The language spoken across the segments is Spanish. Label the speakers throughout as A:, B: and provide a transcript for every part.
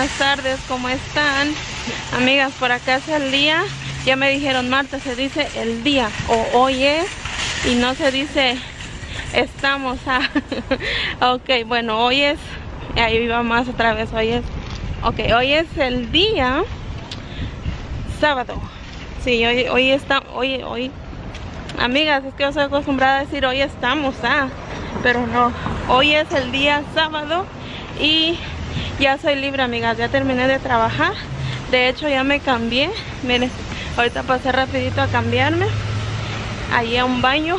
A: buenas tardes, ¿cómo están? Amigas, por acá es el día. Ya me dijeron, Marta, se dice el día o hoy es y no se dice estamos a... Ok, bueno, hoy es... Ahí va más otra vez, hoy es... Ok, hoy es el día sábado. Sí, hoy está... Hoy... Amigas, es que yo soy acostumbrada a decir hoy estamos, pero no. Hoy es el día sábado y ya soy libre, amigas. Ya terminé de trabajar. De hecho, ya me cambié. Miren, ahorita pasé rapidito a cambiarme. Allí a un baño.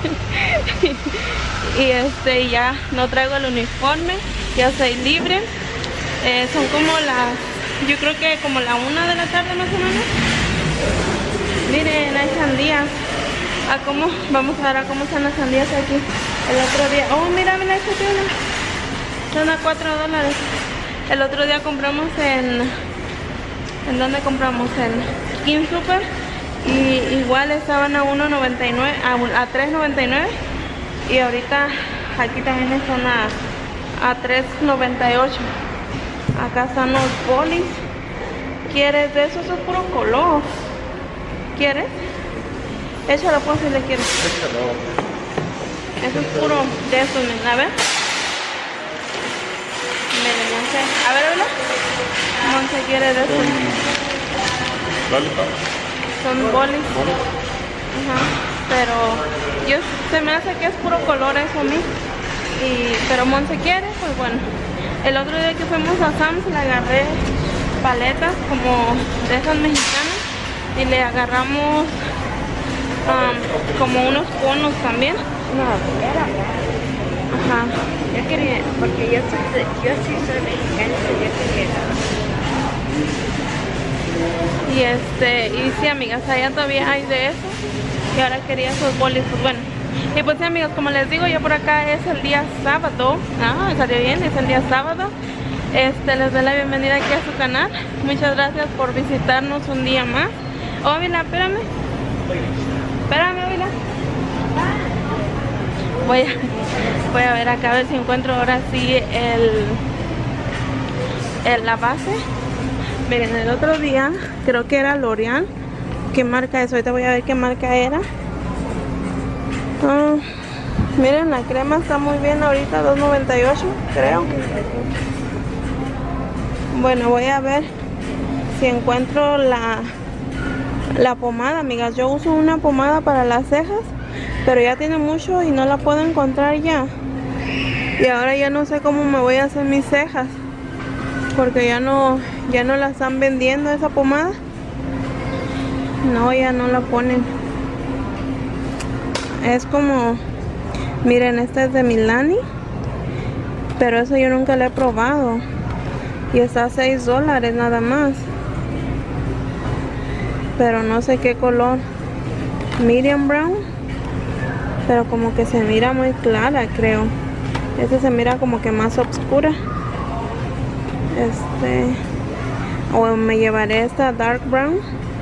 A: Y ya no traigo el uniforme. Ya soy libre. Son como las... Yo creo que como la 1 de la tarde más o menos. Miren, hay sandías. Vamos a ver a cómo están las sandías aquí. El otro día... Oh, mira, esta tiene. Son a $4. El otro día compramos ¿en dónde compramos? En King Super. Y igual estaban a $1.99, a $3.99. Y ahorita aquí también están a $3.98. Acá están los bolis. ¿Quieres de eso? Eso es puro color. ¿Quieres? Échalo pues si le quieres. Échalo. Eso es puro de esos, miren, a ver. Miren, Monse. A ver, hola. Monse quiere de esos. Son bolis. Ajá. Pero se me hace que es puro color eso a mí. Pero Monse quiere, pues bueno. El otro día que fuimos a Sam's le agarré paletas como de esas mexicanas. Y le agarramos como unos conos también.
B: No, era
A: ajá.
B: Yo quería, porque yo sí soy mexicana, yo quería.
A: Y sí, amigas, allá todavía hay de eso. Y ahora quería esos bolis, pues bueno. Y pues sí, amigos, como les digo, yo por acá es el día sábado. Salió bien, es el día sábado. Les doy la bienvenida aquí a su canal. Muchas gracias por visitarnos un día más. Oh, mira, espérame. Espérame, mira. Voy a ver acá a ver si encuentro ahora sí la base. Miren, el otro día creo que era L'Oreal. ¿Qué marca es? Ahorita voy a ver qué marca era. Miren, la crema está muy bien ahorita, $2.98 creo. Bueno, voy a ver si encuentro la pomada, amigas. Yo uso una pomada para las cejas, pero ya tiene mucho y no la puedo encontrar ya. Y ahora ya no sé cómo me voy a hacer mis cejas, porque ya no la están vendiendo esa pomada. No, ya no la ponen. Es como, miren, esta es de Milani, pero eso yo nunca la he probado. Y está a $6 nada más. Pero no sé qué color. Medium brown. Pero como que se mira muy clara, creo. Esta se mira como que más oscura. O me llevaré esta dark brown.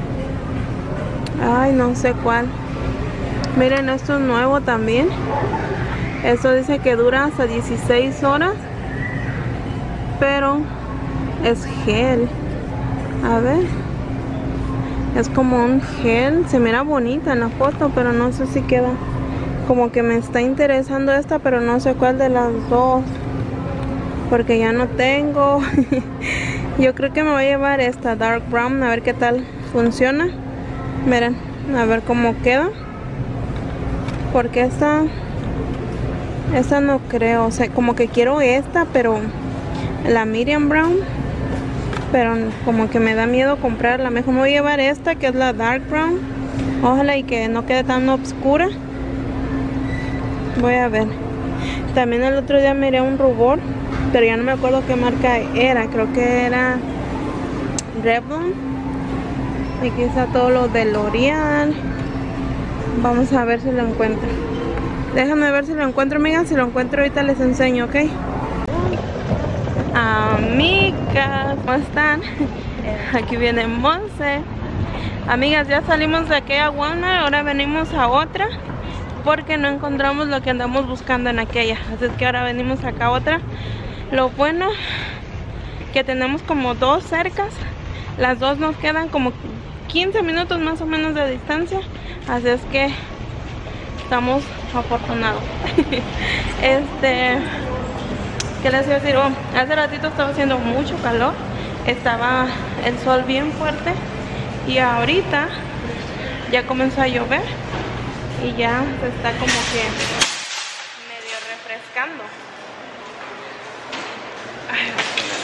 A: Ay, no sé cuál. Miren, esto es nuevo también. Esto dice que dura hasta 16 horas. Pero es gel. A ver. Es como un gel. Se mira bonita en la foto, pero no sé si queda. Como que me está interesando esta, pero no sé cuál de las dos. Porque ya no tengo. Yo creo que me voy a llevar esta dark brown. A ver qué tal funciona. Miren, a ver cómo queda. Porque esta no creo. O sea, como que quiero esta, pero la medium brown. Pero como que me da miedo comprarla. Mejor me voy a llevar esta, que es la dark brown. Ojalá y que no quede tan oscura. Voy a ver. También el otro día miré un rubor, pero ya no me acuerdo qué marca era. Creo que era Revlon. Y aquí está todo lo de L'Oreal. Vamos a ver si lo encuentro. Déjame ver si lo encuentro, amigas. Si lo encuentro ahorita les enseño, ¿ok? Amigas, ¿cómo están? Aquí viene Monse. Amigas, ya salimos de aquella Walmart. Ahora venimos a otra, porque no encontramos lo que andamos buscando en aquella. Así es que ahora venimos acá a otra. Lo bueno que tenemos como dos cercas. Las dos nos quedan como 15 minutos más o menos de distancia. Así es que estamos afortunados. ¿Qué les iba a decir? Hace ratito estaba haciendo mucho calor. Estaba el sol bien fuerte. Y ahorita ya comenzó a llover. Y ya se está como que medio refrescando. Ay,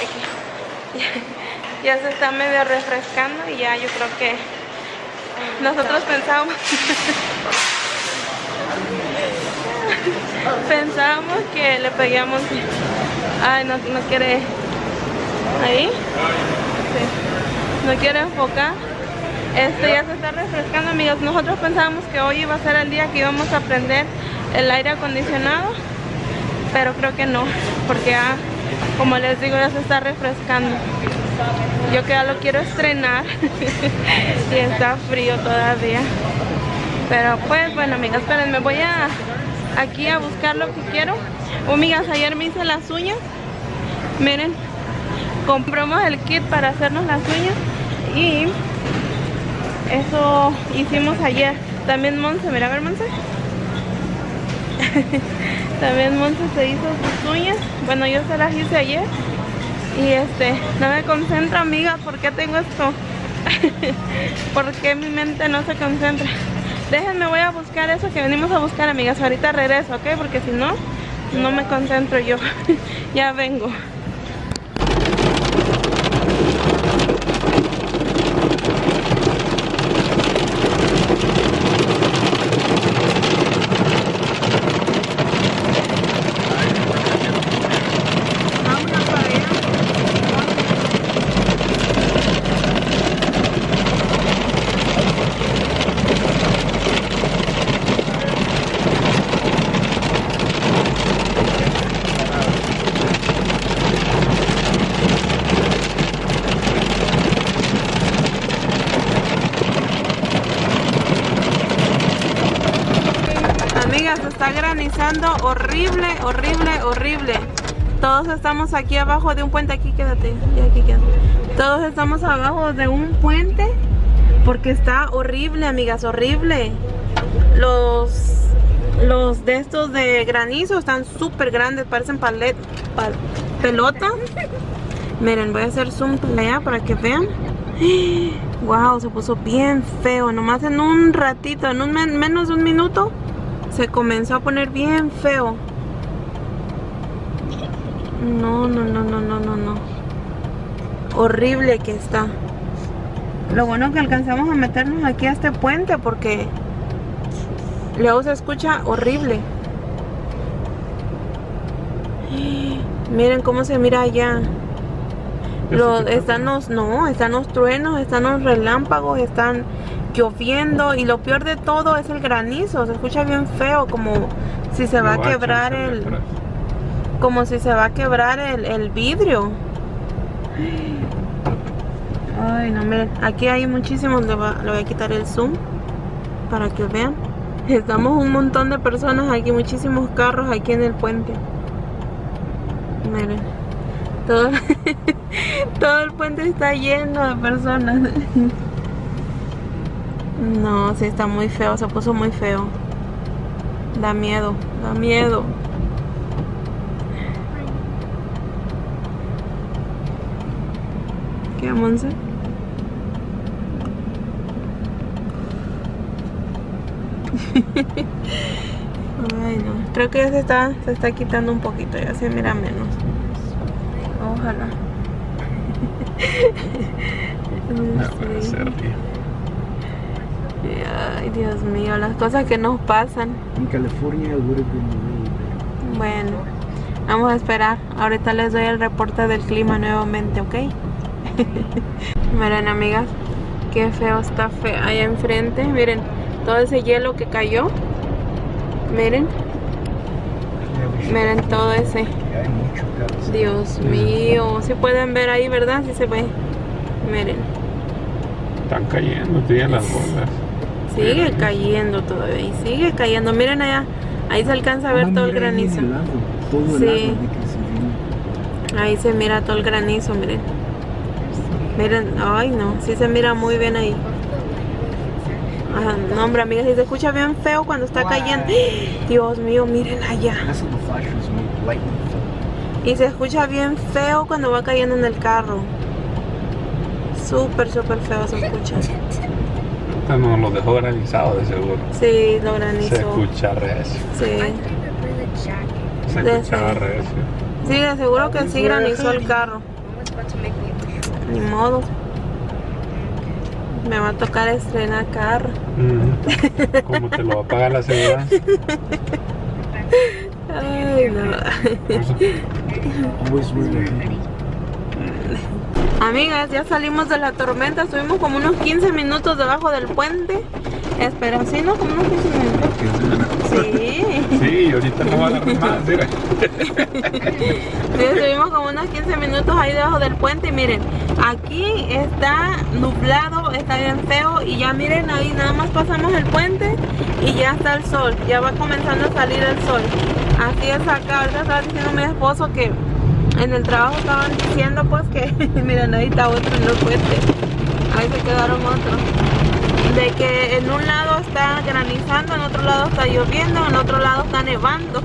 A: ya se está medio refrescando. Y ya yo creo que nosotros pensábamos que le pegamos. Ay, no quiere. Ahí sí. No quiere enfocar. Ya se está refrescando, amigos. Nosotros pensábamos que hoy iba a ser el día que íbamos a prender el aire acondicionado, pero creo que no, porque ya, como les digo, ya se está refrescando. Yo que ya lo quiero estrenar y está frío todavía. Pero pues bueno, amigas, espérenme, voy aquí a buscar lo que quiero. Amigas, ayer me hice las uñas. Miren, compramos el kit para hacernos las uñas y eso hicimos ayer. También Monse, mira a ver, Monse. También Monse se hizo sus uñas. Bueno, yo se las hice ayer. Y no me concentro, amigas. ¿Por qué tengo esto? ¿Por qué mi mente no se concentra? Déjenme, voy a buscar eso que venimos a buscar, amigas. Ahorita regreso, ¿ok? Porque si no, no me concentro yo. Ya vengo. Está granizando horrible, horrible, horrible. Todos estamos aquí abajo de un puente. Aquí quédate, y aquí quédate. Todos estamos abajo de un puente porque está horrible, amigas, horrible. Los de estos de granizo están súper grandes, parecen pelota. Miren, voy a hacer zoom allá para que vean. Wow, se puso bien feo. Nomás en un ratito, en menos de un minuto, se comenzó a poner bien feo. No. Horrible que está. Lo bueno que alcanzamos a meternos aquí a este puente porque luego se escucha horrible. Miren cómo se mira allá. Están los truenos, están los relámpagos, están lloviendo y lo peor de todo es el granizo. Se escucha bien feo, como si se va a quebrar el vidrio. Ay, no, miren, aquí hay muchísimos. Le voy a quitar el zoom para que vean. Estamos un montón de personas aquí, muchísimos carros aquí en el puente. Miren, todo el puente está lleno de personas. No, sí, está muy feo, se puso muy feo. Da miedo, da miedo. ¿Qué, Monse? Ay, no, creo que ya se está quitando un poquito, ya se mira menos. Ojalá. Ay, Dios mío, las cosas que nos pasan.
C: En California
A: bueno, vamos a esperar. Ahorita les doy el reporte del clima nuevamente, ¿ok? Miren, amigas, qué feo está allá enfrente. Miren, todo ese hielo que cayó. Miren. Miren todo ese. Dios mío, ¿sí pueden ver ahí, verdad? Sí se ve. Miren.
D: Están cayendo, tienen las bolas.
A: Sigue cayendo todavía y sigue cayendo. Miren allá, ahí se alcanza a ver todo el granizo. Sí. Ahí se mira todo el granizo, miren. Miren, ay no, sí se mira muy bien ahí. Ajá, no hombre, amigas, si se escucha bien feo cuando está cayendo. Dios mío, miren allá. Y se escucha bien feo cuando va cayendo en el carro. Súper, súper feo se escucha.
D: No, lo dejó granizado de seguro.
A: Sí, lo granizó.
D: Se escucha recio.
A: Sí.
D: Se escuchaba recio.
A: Sí, de seguro que sí granizó el carro. Ni modo. Me va a tocar estrenar carro.
D: ¿Cómo te lo va a pagar la seguridad?
A: Ay, no. Amigas, ya salimos de la tormenta. Estuvimos como unos 15 minutos debajo del puente. Espera, ¿sí, no? Como unos 15 minutos. Sí.
D: Sí, ahorita no va a dar más. Mira.
A: Sí, estuvimos como unos 15 minutos ahí debajo del puente. Y miren, aquí está nublado, está bien feo. Y ya miren, ahí nada más pasamos el puente y ya está el sol. Ya va comenzando a salir el sol. Así es acá. Ahorita estaba diciendo mi esposo que en el trabajo estaban diciendo pues que miren, ahí está otro en el puente. Ahí se quedaron otros. De que en un lado está granizando, en otro lado está lloviendo, en otro lado está nevando.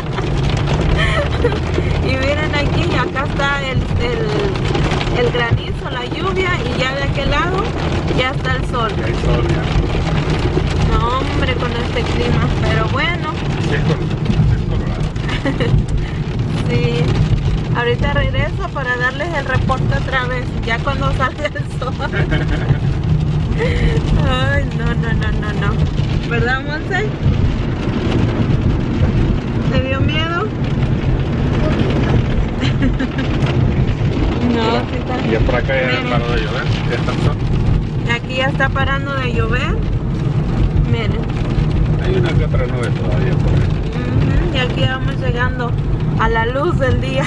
A: Y miren aquí, acá está el granizo, la lluvia, y ya de aquel lado ya está el sol.
D: Ya hay sol, ya.
A: No hombre, con este clima, pero bueno.
D: Sí, es colorado.
A: Sí. Ahorita regreso para darles el reporte otra vez, ya cuando salga el sol. Ay, no. ¿Verdad, Monse? ¿Te dio miedo? No, sí está.
D: Ya por acá ya paró de llover. Ya está el sol.
A: Aquí ya está parando de llover. Miren.
D: Hay una que otra nube todavía por ahí.
A: Y aquí vamos llegando a la luz del día.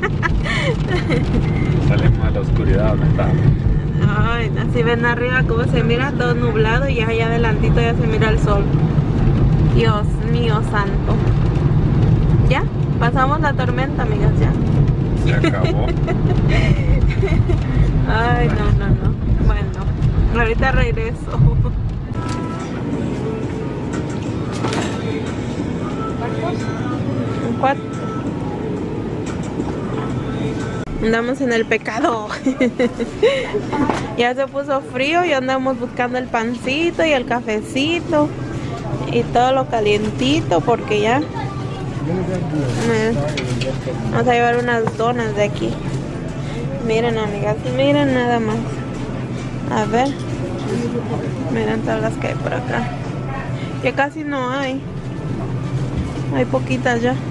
D: Salimos a la oscuridad donde estábamos.
A: Ay, así ven arriba como se mira todo nublado y allá adelantito ya se mira el sol. Dios mío santo. ¿Ya? Pasamos la tormenta, amigas, ya.
D: Se acabó.
A: Ay, no. Bueno, ahorita regreso. ¿Cuántos? Andamos en el pecado. Ya se puso frío y andamos buscando el pancito y el cafecito y todo lo calientito porque ya vamos a llevar unas donas de aquí. Miren, amigas, miren nada más. A ver, miren todas las que hay por acá. Ya casi no hay. Hay poquitas ya.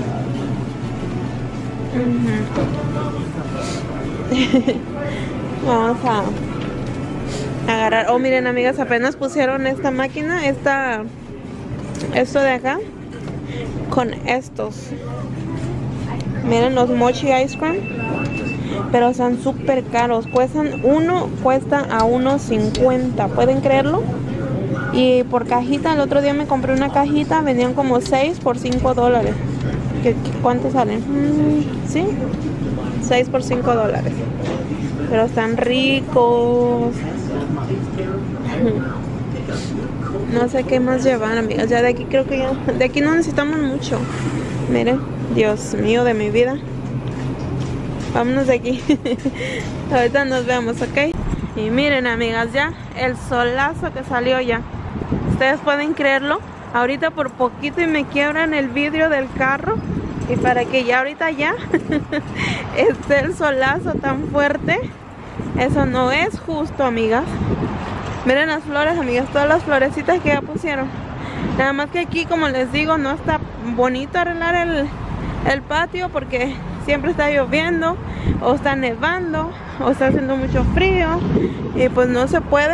A: Vamos a agarrar. Oh, miren, amigas, apenas pusieron esta máquina, esto de acá con estos. Miren los mochi ice cream, pero son súper caros. Uno cuesta a $1.50, ¿pueden creerlo? Y por cajita, el otro día me compré una cajita, vendían como 6 por $5. ¿Cuánto salen? ¿Sí? 6 por $5. Pero están ricos. No sé qué más llevar, amigas. Ya de aquí creo que ya... De aquí no necesitamos mucho. Miren, Dios mío de mi vida. Vámonos de aquí. Ahorita nos vemos, ¿ok? Y miren, amigas, ya el solazo que salió ya. Ustedes pueden creerlo. Ahorita por poquito y me quiebran el vidrio del carro. Y para que ya ahorita ya esté el solazo tan fuerte. Eso no es justo, amigas. Miren las flores, amigas, todas las florecitas que ya pusieron. Nada más que aquí, como les digo, no está bonito arreglar el patio porque siempre está lloviendo o está nevando o está haciendo mucho frío y pues no se puede.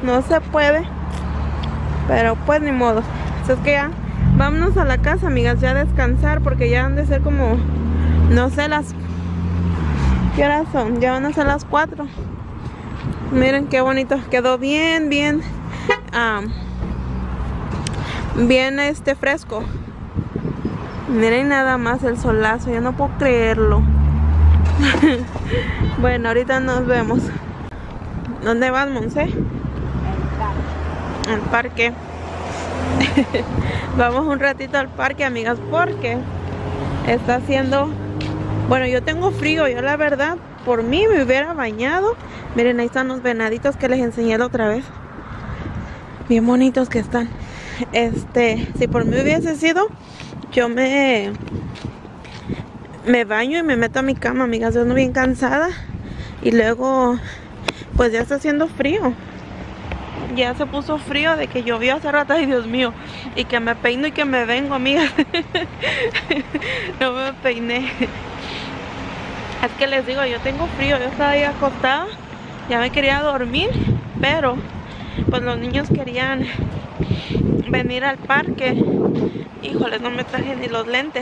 A: Pero pues ni modo. Así es que ya vámonos a la casa, amigas, ya a descansar porque ya han de ser como, no sé, ¿qué horas son? Ya van a ser las 4. Miren qué bonito, quedó bien fresco. Miren nada más el solazo, yo no puedo creerlo. Bueno, ahorita nos vemos. ¿Dónde vas, Monse? Al parque. Vamos un ratito al parque, amigas, porque está haciendo... Bueno, yo tengo frío. Yo la verdad, por mí me hubiera bañado. Miren, ahí están los venaditos que les enseñé la otra vez. Bien bonitos que están. Si por mí hubiese sido, yo me baño y me meto a mi cama, amigas. Yo ando bien cansada. Y luego, pues ya está haciendo frío. Ya se puso frío de que llovió hace rato. Ay, Dios mío. Y que me peino y que me vengo, amigas. No me peiné. Es que les digo, yo tengo frío. Yo estaba ahí acostada. Ya me quería dormir. Pero, pues los niños querían venir al parque. Híjoles, no me traje ni los lentes.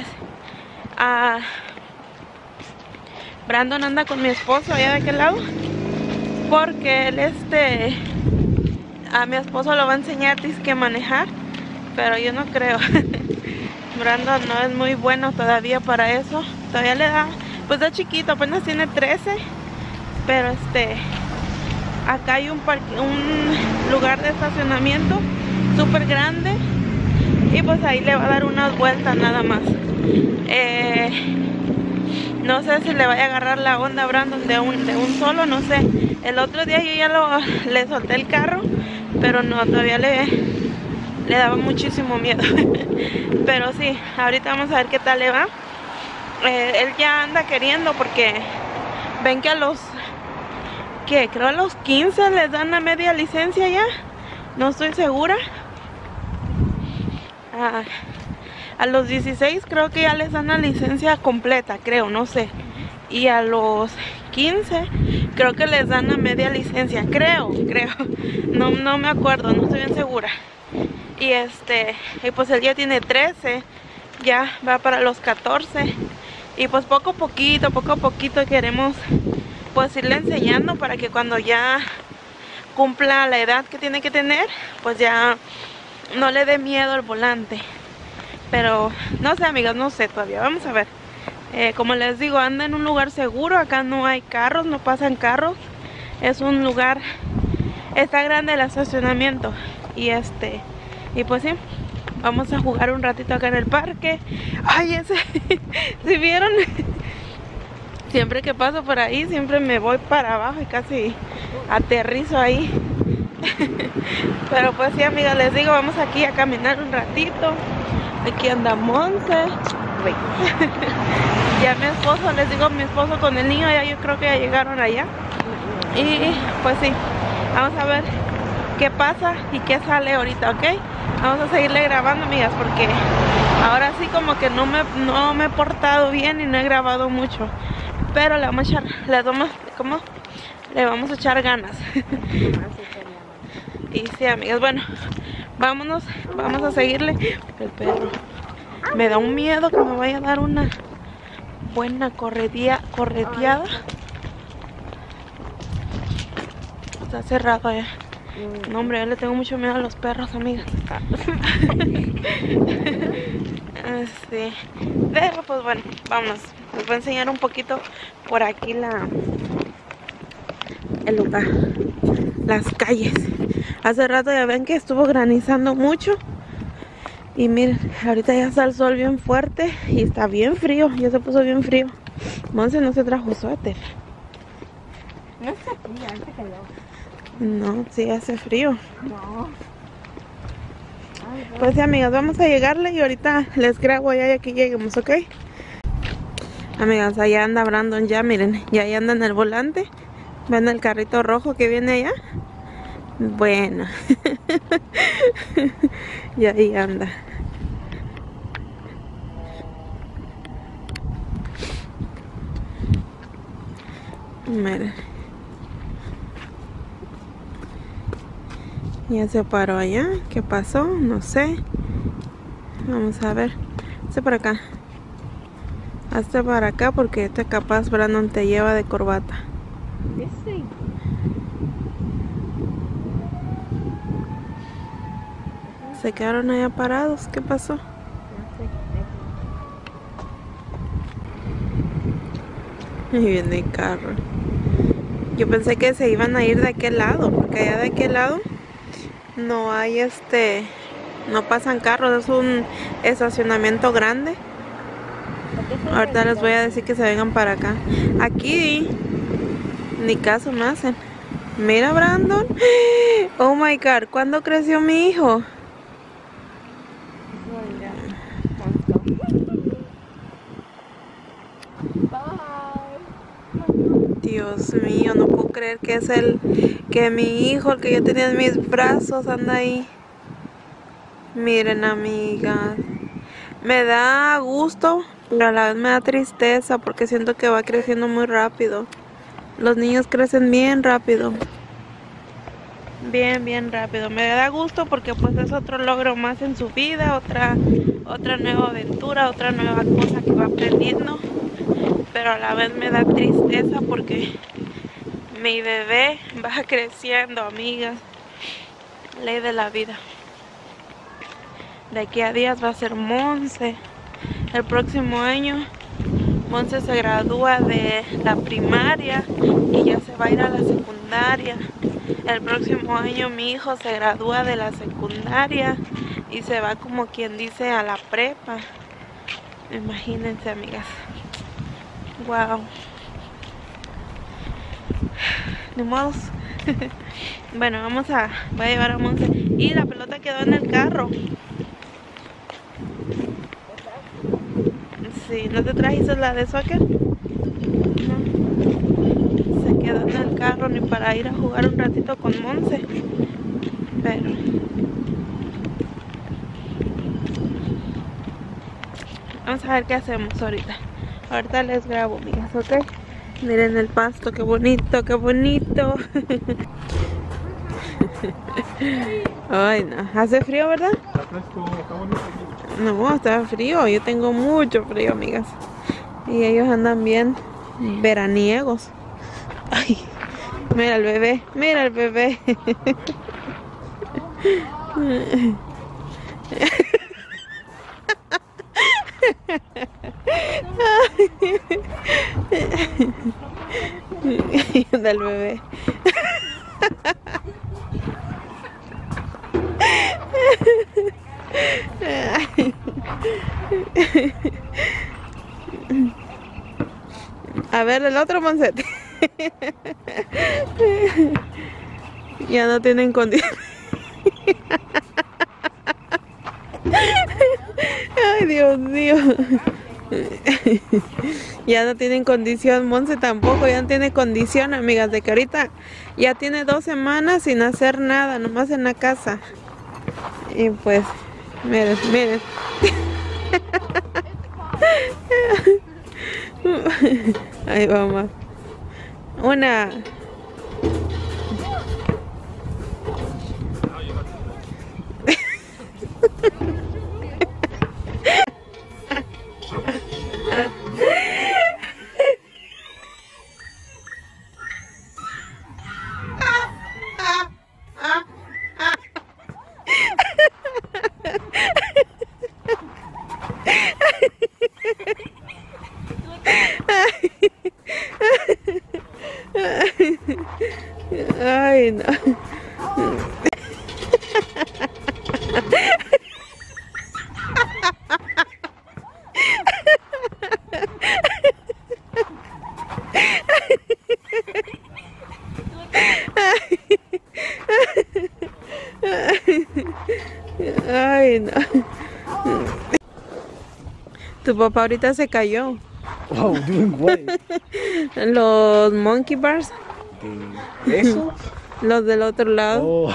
A: Brandon anda con mi esposo allá de aquel lado. Porque él a mi esposo lo va a enseñar que manejar, pero yo no creo. Brandon no es muy bueno todavía para eso. Todavía le da, pues da chiquito, apenas tiene 13. Pero acá hay un lugar de estacionamiento súper grande. Y pues ahí le va a dar unas vueltas nada más. No sé si le vaya a agarrar la onda a Brandon de un solo, no sé. El otro día yo ya le solté el carro, pero no, todavía le daba muchísimo miedo. Pero sí, ahorita vamos a ver qué tal le va. Él ya anda queriendo porque ven que creo a los 15 les dan la media licencia ya. No estoy segura. A los 16 creo que ya les dan la licencia completa, creo, no sé. Y a los 15 creo que les dan la media licencia, creo. No me acuerdo, no estoy bien segura. Y pues él ya tiene 13, ya va para los 14. Y pues poco a poquito queremos pues irle enseñando para que cuando ya cumpla la edad que tiene que tener, pues ya no le dé miedo al volante. Pero no sé, amigas, no sé todavía, vamos a ver. Como les digo, anda en un lugar seguro. Acá no hay carros, no pasan carros. Es un lugar, está grande el estacionamiento. Y pues sí, vamos a jugar un ratito acá en el parque. Ay, ¿sí vieron? Siempre que paso por ahí, siempre me voy para abajo y casi aterrizo ahí. Pero pues sí, amigas, les digo, vamos aquí a caminar un ratito. Aquí anda Monse. Ya mi esposo, les digo, mi esposo con el niño, ya yo creo que ya llegaron allá. Y pues sí, vamos a ver qué pasa y qué sale ahorita, ¿ok? Vamos a seguirle grabando, amigas, porque ahora sí como que no me he portado bien y no he grabado mucho. Pero le vamos a echar ganas. Y sí, amigas, bueno, vamos a seguirle. El perro me da un miedo que me vaya a dar una buena correteada. Está cerrado ya. No, hombre, yo le tengo mucho miedo a los perros, amigas. Sí. Pero pues bueno, vamos. Les voy a enseñar un poquito por aquí el lugar, las calles. Hace rato ya ven que estuvo granizando mucho. Y miren, ahorita ya está el sol bien fuerte y está bien frío, ya se puso bien frío. Monse no se trajo suéter.
B: No está frío, hace calor.
A: No, sí hace frío.
B: No.
A: Pues sí, amigas, vamos a llegarle y ahorita les grabo ya que lleguemos, ¿ok? Amigas, allá anda Brandon ya, miren, ya ahí anda en el volante. ¿Ven el carrito rojo que viene allá? Bueno. Y ahí anda. Miren. Ya se paró allá. ¿Qué pasó? No sé. Vamos a ver. Hazte para acá. Hazte para acá porque capaz Brandon te lleva de corbata.
B: Sí.
A: Se quedaron allá parados. ¿Qué pasó? Y viene el carro. Yo pensé que se iban a ir de aquel lado, porque allá de aquel lado no hay no pasan carros, es un estacionamiento grande. Ahorita les voy a decir que se vengan para acá. Aquí ni caso me hacen. Mira, Brandon. Oh my God, ¿cuándo creció mi hijo? Dios mío, no puedo creer que es que mi hijo, el que yo tenía en mis brazos, anda ahí. Miren, amigas, me da gusto, pero a la vez me da tristeza porque siento que va creciendo muy rápido. Los niños crecen bien rápido. Bien rápido. Me da gusto porque pues es otro logro más en su vida, otra nueva aventura, otra nueva cosa que va aprendiendo. Pero a la vez me da tristeza porque mi bebé va creciendo, amigas. Ley de la vida. De aquí a días va a ser Monse. El próximo año Monse se gradúa de la primaria y ya se va a ir a la secundaria. El próximo año mi hijo se gradúa de la secundaria y se va, como quien dice, a la prepa. Imagínense, amigas. Wow. Ni modos. Bueno, voy a llevar a Monse. Y la pelota quedó en el carro. Sí, ¿no te trajiste la de soccer? No. Se quedó en el carro ni para ir a jugar un ratito con Monse. Pero vamos a ver qué hacemos ahorita. Ahorita les grabo, amigas, ¿ok? Miren el pasto, qué bonito, qué bonito. Ay, no. Hace frío, ¿verdad?
D: Está fresco, está bonito aquí.
A: No, está frío. Yo tengo mucho frío, amigas. Y ellos andan bien veraniegos. Ay, mira el bebé, mira el bebé. Del bebé. A ver, el otro Monset. Ya no tienen condición. Ay, Dios mío. Ya no tienen condición. Monse tampoco, ya no tiene condición, amigas, de que ahorita ya tiene 2 semanas sin hacer nada, nomás en la casa. Y pues, miren, miren. Ahí vamos. Una. Ay, no. Ay, no. Tu papá ahorita se cayó.
C: Wow, doing what?
A: Los monkey bars,
C: ¿Eso?
A: los del otro lado.
C: Oh.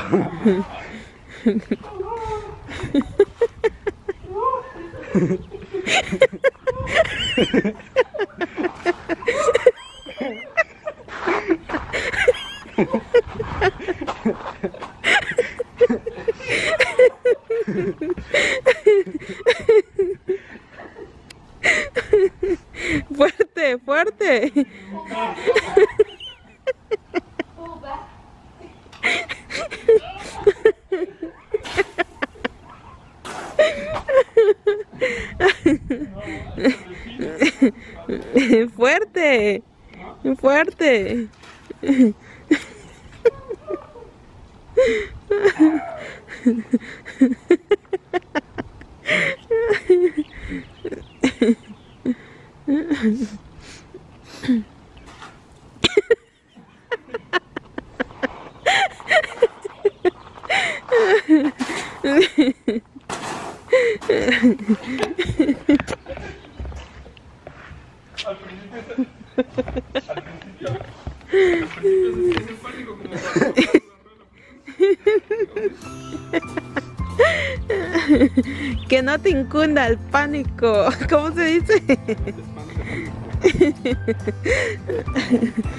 A: Fuerte, fuerte. Fuerte. Fuerte. Que no te incunda el pánico. ¿Cómo se dice?